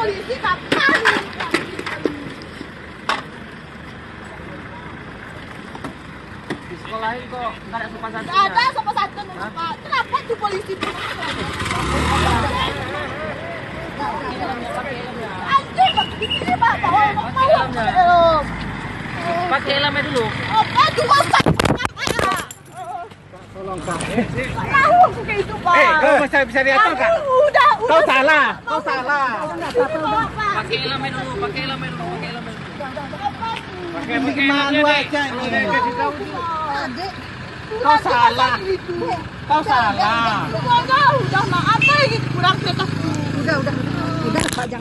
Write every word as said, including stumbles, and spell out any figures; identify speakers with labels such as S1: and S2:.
S1: polisi kapan?
S2: Di sekolahin kok nggak ada sopan santun.
S1: Nggak ada sopan santun, Pak. Kenapa tuh polisi? Anjing, di sini Pak. Bawa bawa helm.
S2: Pakai helmnya dulu.
S1: Apa dua sak?
S2: Tolong Kak.
S1: Tahu aku kayak itu, Pak.
S3: Eh, kau bisa bisa diatur Kak?
S1: Udah, udah.
S3: Kau salah, kau salah.
S2: Pakai helmnya dulu, pakai helmnya dulu, pakai helmnya dulu.
S3: Pakai pakai malu aja ini. Kasih tahu dulu. Kau salah. Kau salah.
S1: Udah, udah maaf lagi kurang kita. Udah, udah. Udah, Pak.